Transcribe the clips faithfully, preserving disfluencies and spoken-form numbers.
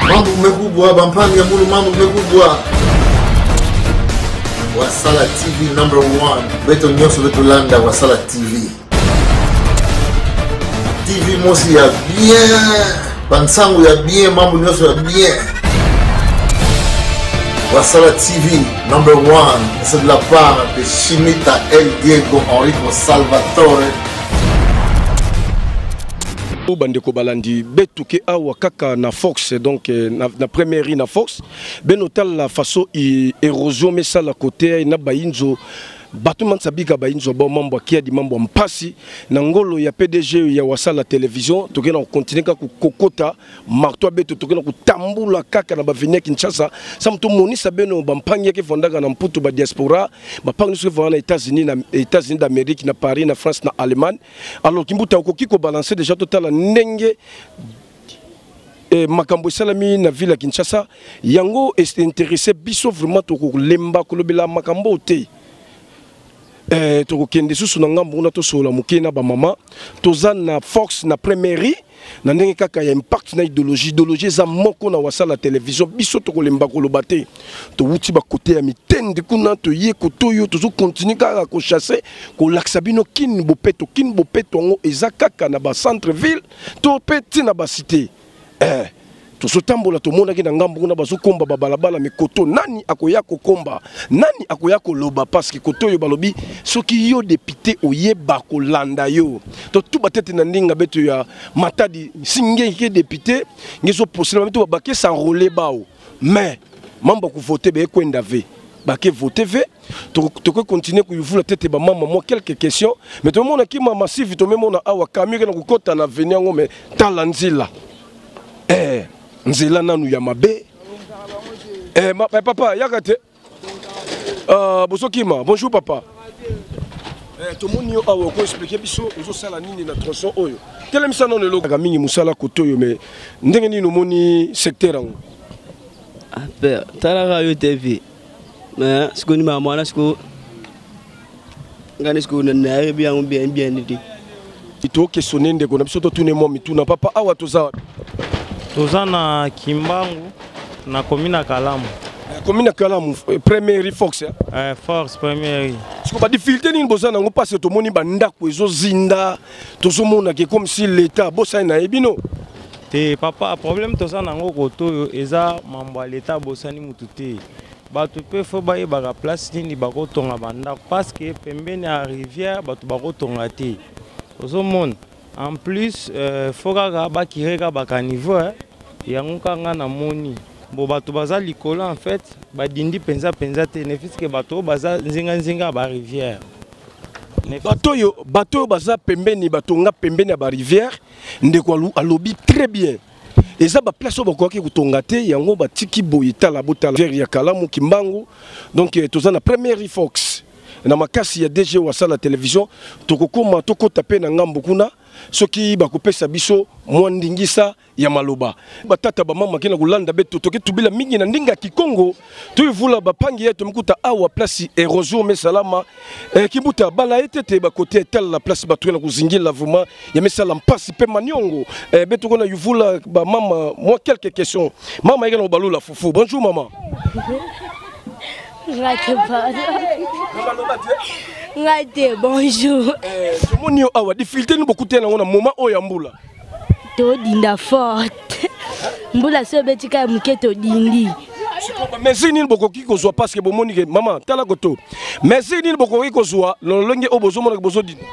Mambo mekubwa bampange mulu mambo mekubwa. Wasala T V number one. Beto nyoso beto landa Wasala T V. T V mosi ya bien. Bansangu ya bien, mambo nyoso ya bien. Wasala T V number one. C'est de la part de Chimita El Diego Enrico Salvatore. Bandeko balandi betuke awa kaka na Fox donc na, na première na Fox benotal la façon érosion mais ça la côté na bayinzo Batman sabika bayinzo ba mambo kia di mambo mpasi na ngolo ya P D G ya Wasala télévision tokena continuer ka kokota marto beto tokena kutambula kaka na bavenia Kinshasa sa mtu monisa beno bampangi ke fondaka na mputu ba diaspora bapangi so vana États-Unis na États-Unis d'Amérique na Paris na France na Allemagne alors kimbuta ko kiko balancer déjà total ndenge et makambo salami na ville Kinshasa yango est intéressé biso vraiment to lemba ko lobela makambo te. Eh, to kende susu na ngambo na to sola mukena ba mama toza na Fox na première na ndenge kaka ya impact na idéologie idéologie za moko na Wasala télévision biso to kolemba ko lobate to wuti ba côté ya mitende kuna to ye ko toyo to zo continuer kaka ko chasser ko laksabino kin bopeto kin bopeto ngo eza kaka na ba centre ville to peti na ba cité eh to sotambola to mona ki na ngambo kuna bazo komba babalabala me koto nani akoya ko komba nani akoya ko loba parce que koto yo balobi soki yo député oyeba ko landa yo to tout batete na ndinga beto ya matadi singe ke député ngezo possible beto baké s'enrôler bao mais mambo ko voter be kwenda ve baké voter ve to to continuer ko yuvula tete ba mama mo quelques questions mais to mona ki mama massif to même mona awa kamire na ko kota na venir ngo me talanzila eh nzela nanu ya mabe eh ma, papa yakate euh bosokima bonjour papa eh to moni yo awo ko expliquer biso ozo sala nini na tronçon oyo telem sa non lo ka mingi musala kotoyo mais ndenge nini moni secteur ango ah père tala yo T V mais ce que ni mama na ce que ngani ce que na bien bien bien dit ito questionner ndeko na biso to tune mo mituna papa awa toza toza na Kimbangu na commune Kalamu. Commune Kalamu première Fox hein? Eh Fox première. Parce que ba difficulté ni boza na ngo parce to moni banda ko ezo zinda to zo mona ke comme si l'état bossa na ebino. Te papa problème toza na ngo koto eza mambo l'état bossa ni mututé. Ba tu peux faut ba ba place ni ba ko tonga banda parce que pembeni à rivière ba tu ba ko tonga te. Ozo mona en plus euh foka ba kireka ba caniveau hein. Yango kanga na moni bo bato baza likolo en fait ba dindi penza penza te ne fiske bato baza nzinga nzinga ba rivière bato yo bato baza pembeni bato nga pembeni ba rivière ndeko alobi très bien eza ba place ba ko ki kutonga te yango ba tiki boyita la botala ya Kalamu Kimbangu donc toza na première Fox na makasi ya D G Wasala télévision tokokoma tokota pe na ngambo kuna soki bakopesa biso mwandingisa ya maloba batata ba mama kina kulanda beto toke tubila mingi na ndinga Kikongo tuyivula bapangi yetu mkuta awa place érosion mesalama eh, kibuta bala etete ba côté tel la place batu na kuzingila vraiment ya mesala mpasi pe maniongo eh, beto kona yuvula ba mama moi quelques questions mama yekana balula fufu bonjour maman. Ngate bonjour. Eh, moni yo awa difficulté ni beaucoup te na ngona moment o ya mbula. To dinda forte. Mbula so betika muketo dindi. Mais si ni boko ki ko zo parce que bo moni ke maman tala goto. Mais si ni boko ki ko zo lo longe o bozo mona ke bozo dindi.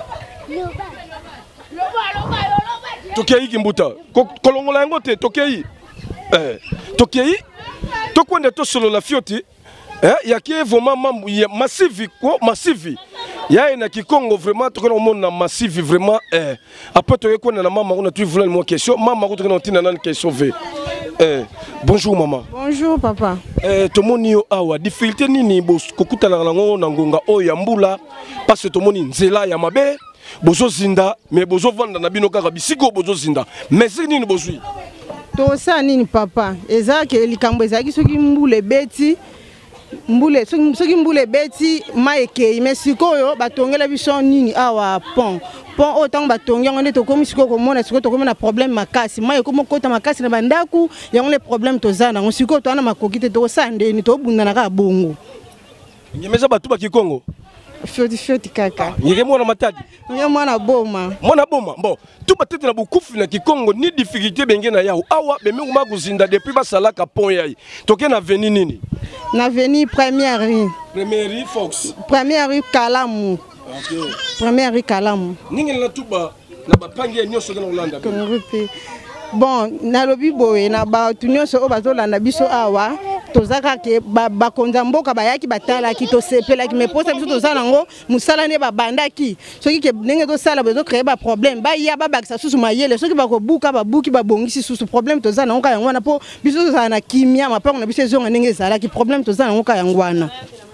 Tokei kimbuta. Kolongola yango te tokei. Eh, tokei. Tokwende to solo la fioti. Eh, il y a qui est vraiment massif, quoi, massif. Il y a un Kikongo vraiment, tout le monde a massif vraiment. Eh, après tu connais la maman, on a toujours voulu une question. Maman, on a une question. Eh, bonjour maman. Bonjour papa. Eh, tout le monde yo awa difficulté ni ni bos kokuta na lango na ngonga o ya mbula parce que tout le monde nzela ya mabe bozo zinda mais bozo vanda na bino kaka bisiko bozo zinda mais c'est ni bozui. To sa nini papa ezaki likambo ezaki soki mbule beti mbule soki mbule beti maeke mais sikoyo batongela biso nini awa pont pont autant batongi yango nde tokomi sikoyo komona sikoyo tokomi na problème makasi mai ekomi kota makasi na bandaku yango le problème toza nango sikoyo toana makoki te tokosala ndeni tobunda na kaka bongo nyemeza batu bakikongo fioti fioti kaka yeke mwana matadi ya mwana boma mwana boma bon tu batete na bukufu na kikongo ni difficulté benge na yao awa bemengu makuzinda depuis basalaka pont yai toke na veni nini na veni première rue première rue Fox première rue Kalamu OK première rue Kalamu ningi na tuba na bapangi nyonso na Holanda bon na lobi boye na ba tunyoso o bazolanda biso awa tozaka ke ba konza mboka bayaki batala ki to sepela ki me posa biso tozana ngo musala ne ba bandaki soki ke ndenge to sala bezo créer ba problème ba ya ba bakisa susu mayele soki ba ko buka ba buki ba bongisi susu problème tozana ngo ka yangwana po biso tozana na kimia mapango na biso ezonga ndenge ezala ki problème tozana ngo ka yangwana.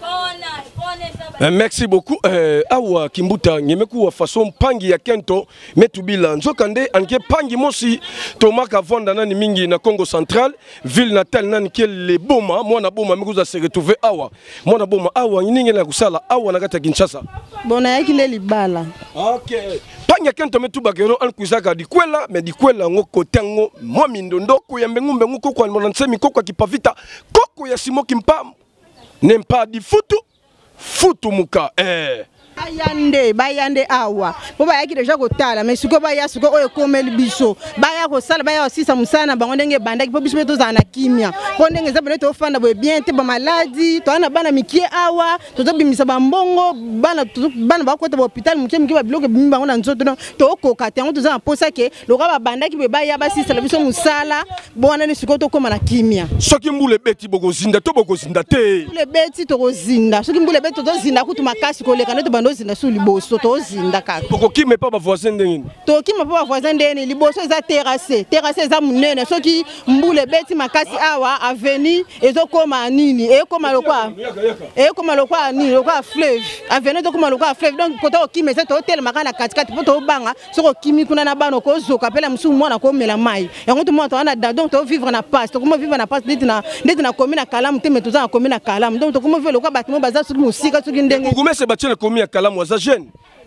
Merci beaucoup. Euh, awa Kimbuta nyemeku wa façon pangi ya kento metubila nzokande anke pangi mosi tomaka vonda nani mingi na Congo central ville natale nani kele boma mwana boma mikuza se retrouver awa mwana boma awa ninge na kusala awa na kata Kinshasa bona yaki le libala. OK pangi ya kento metuba kero an kuzaka dikwela me dikwela ngo kotengo mwa mindondo ko ya mbengumbe ngo ko kwa monsemi ko kwa kipavita koko ya simo kimpa nempa di futu Futu muka eh bayande bayande awa bo bayaki deja kotala mais siko baya siko oyo komeli biso baya ko sala baya osisa musana bango ndenge bandaki po biso beto zana kimia po ndenge za bone to fanda bo bien te ba maladi to ana bana mikie awa to to bimisa ba mbongo bana bana ba kota ba hôpital mukie mikie ba bloke bimba ngona nzoto to koka te ngo to za posa ke loka ba bandaki be baya ba sisa biso musala bona ni siko to koma na kimia soki mbule beti boko zinda to boko zinda te mbule beti to zinda soki mbule beti to zinda kutu makasi ko leka neto ndozinda su liboso tozinda kaka poko kime pa ba voisin ndengini to kime pa ba voisin ndeni liboso eza terrasse terrasse eza munene soki mbule beti makasi awa avenue ezokoma nini ekoma lokwa ekoma lokwa nini lokwa fleuve avenue ezokoma lokwa fleuve donc kota okime se to hotel makana katikati po to banga soko kimi kuna na bano ko zoka pela musu mwana ko mela mai yango to mwana to ana donc to vivre na passe to comment vivre na passe ndeti na ndeti na commune na Kalamu te meto za commune na Kalamu donc to comment vivre lokwa batimo baza soki musika soki ndenge ngumé se batile commune Kalamu waza jeune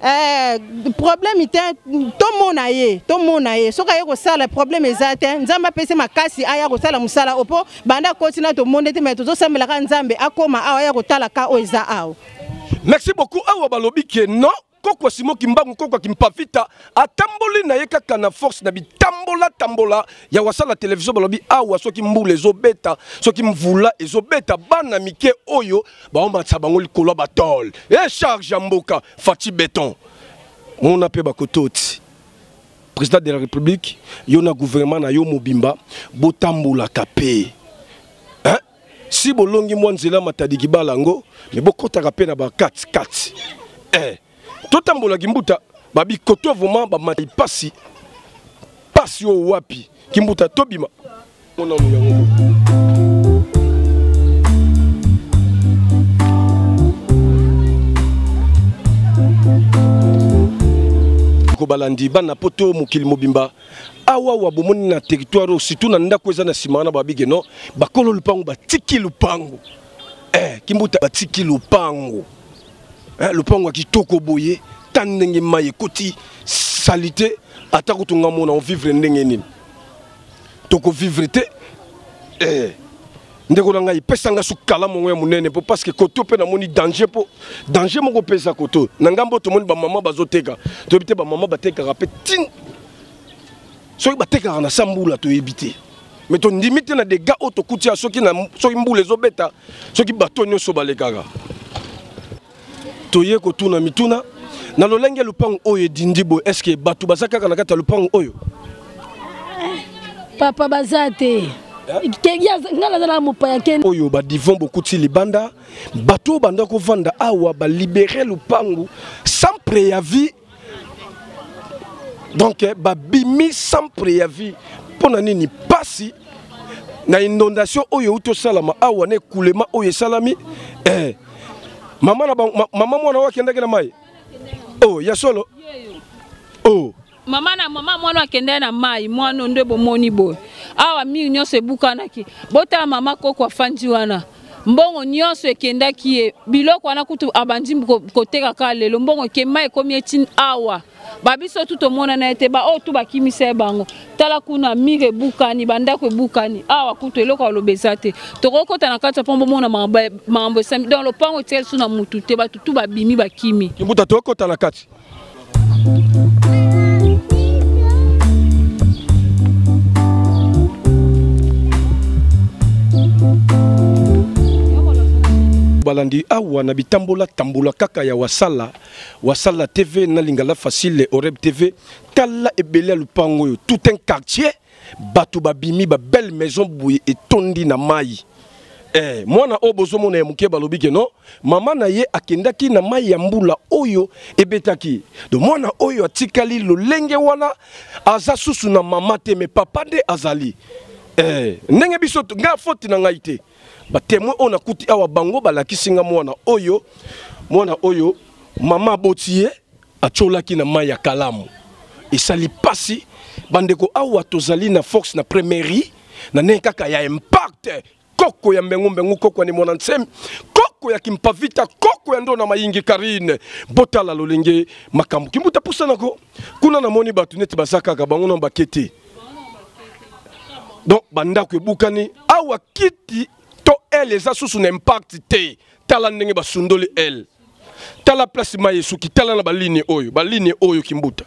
eh problème était to mona ye to mona ye soka ye ko sala problème ezate nzamba pese makasi aya ko sala musala opo banda kotina to monde te meto zo sambela ka nzambe akoma awa ya ko tala ka oza awa. Merci beaucoup awa balobi ke non koko simo kimbangu koko kimpafita atamboli na ye kaka na force na bitambola tambola ya wasala télévision balobi awa soki mbule ezobeta soki mvula ezobeta bana mike oyo baomba tsabango likolo batol et charge mboka fati béton on appelle bakototi président de la république yona gouvernement na yo mobimba botambola kapé hein si bolongi mwanzela matadiki balango mais bokotaka pe na ba quatre quatre eh totambola Kimbuta babi koto vraiment ba mati pasi pasi o wapi Kimbuta tobima on a yango ko balandi bana poto mukili mobimba awa wa bomoni na territoire surtout na ndako eza na simana babige no bakolo lupango batiki lupango eh Kimbuta batiki lupango eh lupango kitoko boye tandenge maye koti salité atako tunga mona on vivre ndenge nini toko vivre te eh ndeko na ngai pesanga su kala mongo ya munene po parce que koto pe na moni danger po danger moko pesa koto na ngambo to moni ba mama bazoteka to ebite ba mama bateka rapé tin so bateka na sambula to ebite mais to ndimite na des gars auto kutia soki na soki mbule zobeta soki batonyo so balekaka toye ko tuna mituna na lolenge lupango oyo dindibo est-ce que batu bazaka kana kata lupango oyo papa bazate oyo ba divon beaucoup ti libanda bato banda ko vanda awa ba libérer lupango sans préavis donc ba bimi sans préavis pona nini pasi na inondation oyo uto salama awa ne kulema oyo salami eh mama na mama mwana wake ndake na mai oh ya solo oh mama na mama mwana akende na mai mwana nde bomoni boy awa mi nyose bukanaki bota mama koko afandi wana mbongo nyonso ekendaki ye biloko wana kutu abandi koteka ka lelo mbongo ekema ekomi etini awa babiso tu tomona na ete ba o tu bakimisa bango tala kuna mire bukani bandako ebukani awa kutu eloko alobeza te tokokota na kati pombo mona mambo sami dans le pango tel suna mutu te batu tu babimi bakimi kimbuta tokota na kati balandi awa na bitambola tambola kaka ya wasala wasala T V na lingala facile Oreb T V tala ebele lupango yo tout un quartier batu babimi ba belle maison bouye etondi na mai eh mwana obozo mona emuke balobike no mama na ye akendaki na mai ya mbula oyo ebetaki do mwana oyo atikali lolenge wana aza susu na mama te me papa de azali eh ndenge biso nga faute na ngai te ba témoin on a kuti awa bango balakisinga mwana oyo mwana oyo mama botiye acholaki na mai ya kalamu esali pasi bandeko awa tozali na force na première na nekaka ya impact koko ya mbengu mbengu koko ni mwana nsem koko ya kimpavita koko ya ndo na mayingi Karine botala lolenge makambu kimbuta pusana ko kuna na moni batu neti basaka ka bango na bakete donc bandako ebukani awa kiti to elle eza susu na impact te tala ndenge basundoli elle tala place ma yesuki tala na baline oyo baline oyo kimbuta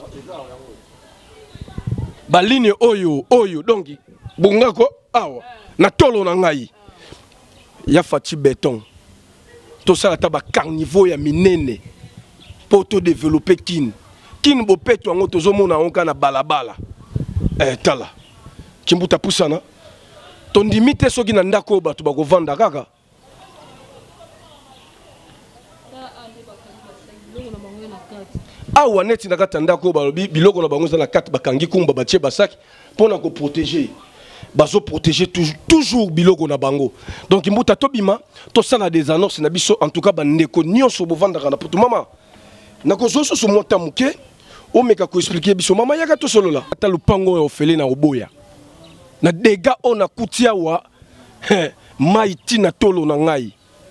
baline oyo oyo donc bungako awa na tolo na ngai ya fati béton to sala ta ba carnivore ya minene pour to développer kin kin bo peto ngo tozo mona onka na balabala eh tala kimbuta pusana tondimite soki na ndako batu bakovanda kaka awa neti na kati ndako balobi biloko na bango za na kati bakangi kumba batie basaki pona ko protéger bazo protéger toujours toujours biloko na bango donc mbuta tobima to sala des annonces na biso en tout cas bandeko nyonso bovanda kana poto mama nako zoso so monta muke o meka ko expliquer biso mama yaka to solo la ata lupango ya ofele na oboya na dega ona kutia wa mai tina tolo na ngai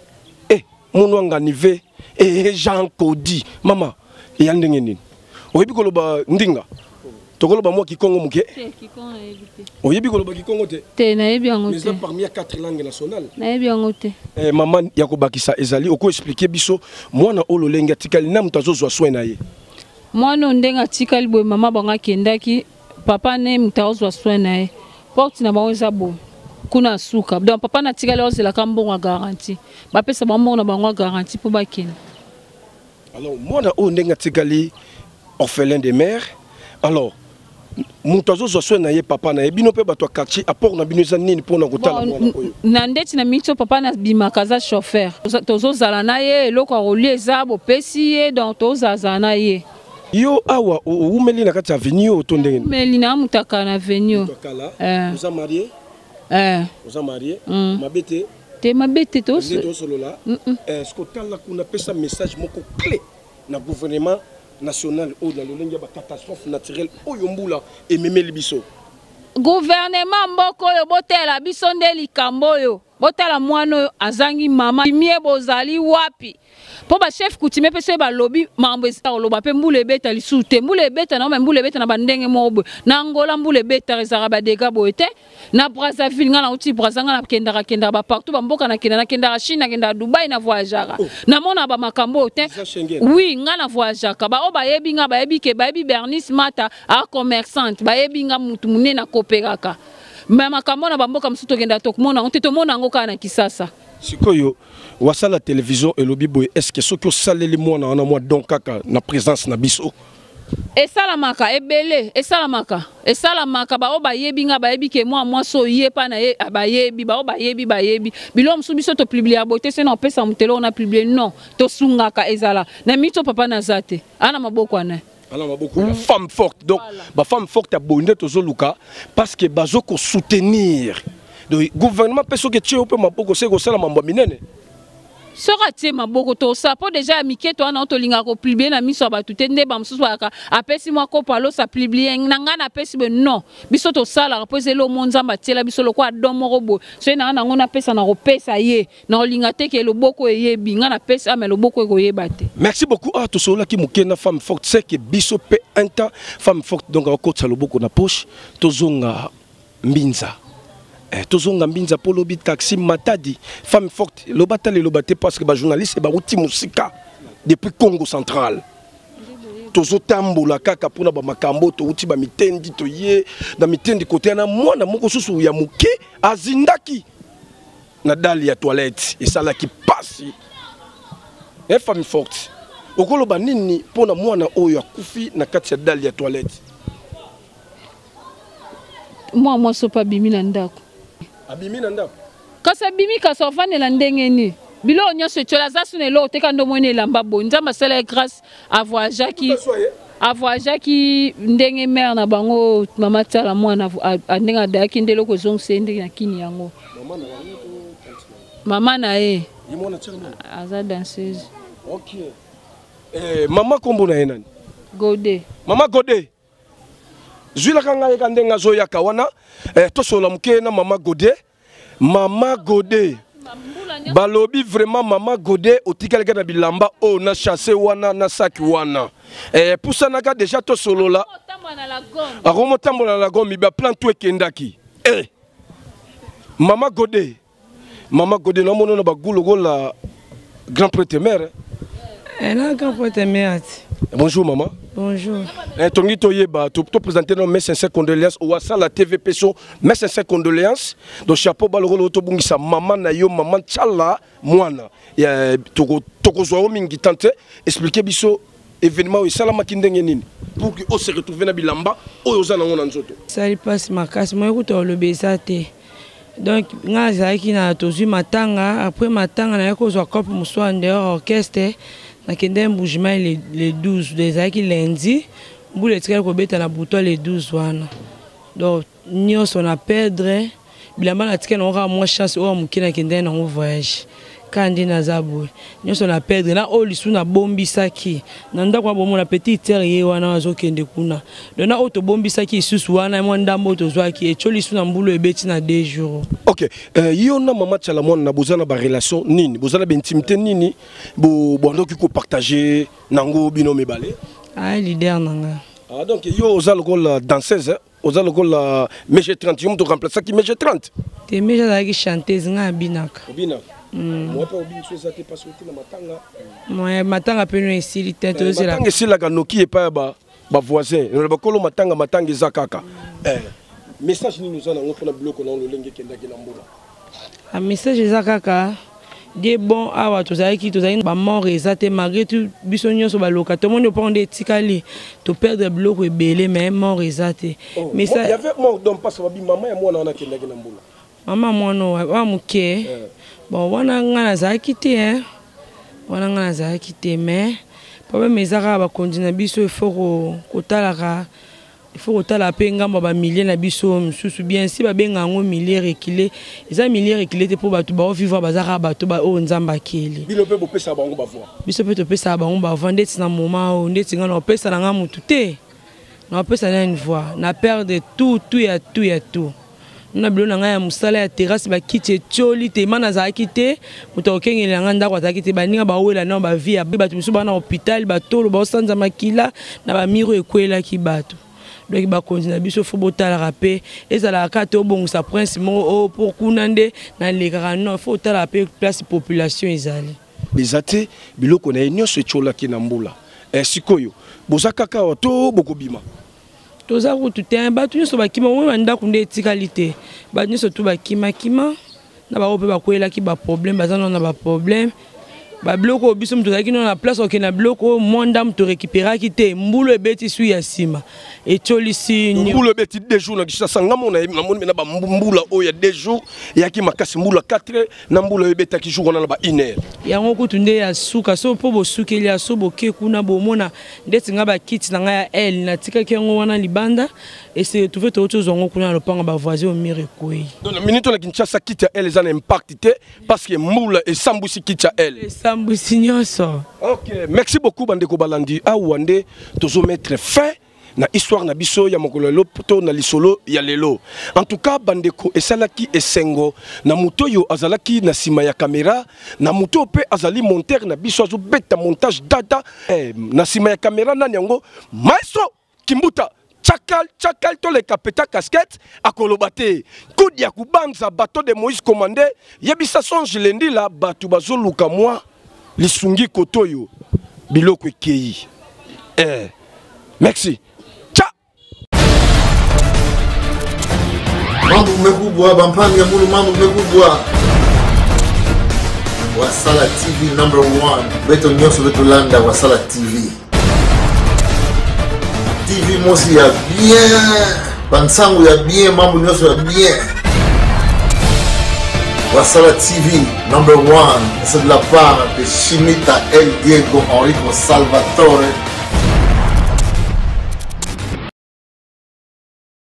eh munu nga nive eh Jean Cody mama e yandenge nini oyebi koloba ndinga tokoloba mwa kikongo muke te kikongo na yebite oyebi koloba kikongo te te na yebi yango te mais parmi quatre langues nationales na yebi yango te eh mama ya kobakisa ezali oko expliquer biso mwana olo lenga tikali na mutazo zwa soin na ye mwana ndenga tikali boy mama banga kendaki papa ne mutazo zwa soin na ye porte na bango eza bo kuna suka donc papa na tikali ozela kambongo garantie bapesa bango na bango garantie po bakena alors mwana o ndenga tikali orphelin de mère alors mutazo zo soin na ye papa na ye bino pe bato quartier apport na bino za nini pona kotala mwana oyo na ndeti na mito papa na bimakaza chauffeur tozo zala na ye eloko roli eza bo pesi ye donc tozo zala na ye yo awa umeli na kati avenue o to ndenge umeli na mutaka na avenue eh vous êtes marié eh vous êtes marié mabete te mabete to to solo là est-ce que tala kuna pesa message moko clé na gouvernement national ou dans le lingue ba catastrophe naturelle oyo mbula ememeli biso gouvernement mboko yo botela biso nde likambo yo botala mwana oyo azangi mama mie bozali wapi po ba chef coutumier pese ba lobby mambo esa loba pe mbule beta lisute mbule beta na mbule beta na bandenge mobo na Angola mbule beta rezara ba dega boete na Brazzaville ngana uti Brazzanga na kendara kendara ba partout ba mboka na kendara kendara Chine na kendara Dubai na voyagera na mona ba makambo te oui ngana voyagera ba o ba yebi nga ba yebi ke ba yebi Bernice Mata a commerçante ba yebi nga mutu munene na koperaka mais makambo na ba mboka msuto kenda tokumona on te tomona ngo kana kisasa sikoyo wasala télévision et lobby boy est-ce que ce que saleli mwana na moi donc kaka na présence na biso et salamaka ebele et salamaka et salamaka ba o ba yebi nga ba yebi ke moi moi so ye pa na ye ba yebi ba o ba yebi ba yebi bilom su biso to publier bote c'est non pesa mutelo on a publié non to sungaka ezala na mito papa na zate ana maboko ana alors maboko la femme forte donc ba femme forte a bonde to zoluka parce que bazoko soutenir le gouvernement peut que tu peux maboko c'est que ça la mambo minene sera tema boko to ça pour déjà mike to na to linga ko publier na miso ba tout ende ba msusu aka apesi moi ko palo ça publier nanga na pesi be non biso to sala poser le monde zamba tiela biso lo kwa domo robo so na na ngona pesa na ko pesa ye na linga te ke lo boko ye binga na pesa mais lo boko ko ye bate. Merci beaucoup à to sola ki mukena femme forte c'est que biso pe un temps femme forte donc ko tsalo boko na poche to zonga mbinza. Tozonga mbinza polobi taxi matadi femme forte le batale le baté parce que ba journaliste ba outi musika depuis Congo central tozo tambola kaka pona ba makambo to outi ba mitendi to ye na mitendi côté na mwana moko susu ya muke azindaki na dali ya toilette et ça là qui passe et femme forte okolo ba nini pona mwana oyo akufi na kati ya dali ya toilette moi moi so pa bimi na ndako abimi na ndako kasa bimi kasa vanela ndenge ni bilo nyonso tiola zasu ne lo teka ndo mwene lamba bo nzamba sala grâce à voyager qui à voyager qui ndenge mère na bango mama tala mwana ndenga daki ndelo ko zong sende na kini yango mama na mama na e yimona tshana aza danseuse. OK eh mama kombo na enani Gode mama Gode Zula kanga yeka ndenga zo yaka wana eh to sola muke na mama Gode mama Gode balobi vraiment mama Gode otikaleka na bilamba o na chassé wana na saki wana eh pusana ka déjà to solo la akomo tambola la gomi ba plan tout ekendaki eh mama Gode mama Gode na mono na bagulu la grand prêtre mère eh na grand prêtre mère. Bonjour maman. Bonjour. Eh tongi toyeba to to présenter nos mes sincères condoléances au Wassa la T V Peso mes sincères condoléances donc chapeau balolo to bungisa maman na yo maman tchala mwana ya toko toko zo mingi tante expliquer biso événement et salama kindenge nini pour que on se retrouve na bilamba oyo za na ngona nzoto ça il passe makasi moi ko le besate donc nga zaki na tozu matanga après matanga na ko zo cop muswa ndeur orchestre na kende mbujima les les douze des aki lundi boule tika ko beta na buto les douze wana donc nyos on a perdre bilamba na tika na aura moins chance o mukina kende na voyage kandi na zabu nyos on a perdre na o lisu na bombisaki na ndako bomo na petit terre ye wana zo kende kuna donc na auto bombisaki susu wana mo ndambo to zwaki e choli su na mbulu ebeti na deux jours. OK euh, yo na mama tchala mwana na bozana ba relation nini bozana ba intimité nini bo bondoki ko partager nango bino mebale ah leader nanga ah donc yo oza lokola danseuse oza lokola mg trente yo to remplacer ki mg trente te mg za ki chanteuse nga binaka binaka moi pas obin so zate parce que na matanga moi matanga peno esili tete ozela matanga esila ka noki e pa ba ba voisin na ba kolo matanga matanga eza kaka eh message ni nous en on fona bloko na lolenge kenda ki na mbula a message eza kaka des bon awa tozali ki tozali ba mort ezate malgré tout biso nyonso ba loka tout monde prendre etikali to perdre bloko ebele mais mort ezate mais ça il y avait mort donc parce que maman ya mwana wana kenda ki na mbula maman mwana wa muke bon wana ngana zaki te hein wana ngana zaki te mais problème ezaka ba kondina biso il faut ko talaka il faut kotala pe ngamba ba milliers na biso msusu bien si ba benga ngo milliers reculé eza milliers reculé te pour batu ba vivre bazaka batu ba o nzamba keli bino pe bo pesa bango ba voir biso pe to pesa bango ba vendre na moment o ndeti ngana pesa na nga mutu te na pesa na une voix na perdre tout tout ya tout ya tout na bilo na nga ya musala ya terrasse ba kiti choli te mana za kite muto okengela nga ndako za kite ba ninga ba wela na ba vie ba batu musu ba na hôpital ba tolo ba sanza makila na ba miro ekwela ki batu donc ba continue biso fo botala rapé ezala kate obongisa prince mo pour kunande na lekaka non fo tala pe place population ezali bizate biloko na nyonso chola ki na mbula eh sikoyo bozaka ka to bokobima toza kutu te batu nyonso bakima mo manda kunde etikalité ba nyonso tu bakima kima na ba ope bakoyela ki ba problème bazana na ba problème ba bloko biso mtu zaki na place ok na bloko monda mtu récupérer ki te mbulu ebeti su ya sima et cholisi mbulu ebeti deux jours na kisa sanga mona na mona na ba mbula o ya deux jours ya ki makasi mbula quatre na mbulu ebeta ki jour na ba une heure yango kutu nde ya suka so po bo sukeli ya so boke kuna bo mona ndeti nga ba kiti na nga ya el na tika ki ngo wana libanda et c'est tout fait autre chose on connaît le pan ba voisin au mire quoi. Donc la minute la Kinshasa quitte elle les a impacté parce que Moula et Sambusi quitte elle. Sambusi nyoso. OK, merci beaucoup Bandeko Balandi. A Wande toujours mettre fin na histoire na biso ya mokolo lopoto na lisolo ya lelo. En tout cas Bandeko esalaki esengo na muto yo azalaki na sima ya caméra na muto pe azali monteur na biso azo beta montage data eh, na sima ya caméra na nyango maestro Kimbuta Chakal chakal to le kapeta casquette akolobate kudi ya kubanza bateau de Moïse commandé yebisa songe lendi la batu bazoluka moi lisungi kotoyo biloko ekei eh merci. Mambo mekubwa bampani ya mulu mambo mekubwa Wasala T V number one beto nyoso beto landa Wasala T V T V mosi ya bien bansangu ya bien mambo nyoso ya bien Wasala T V number one c'est de la part de Chimita El Diego Enrico Salvatore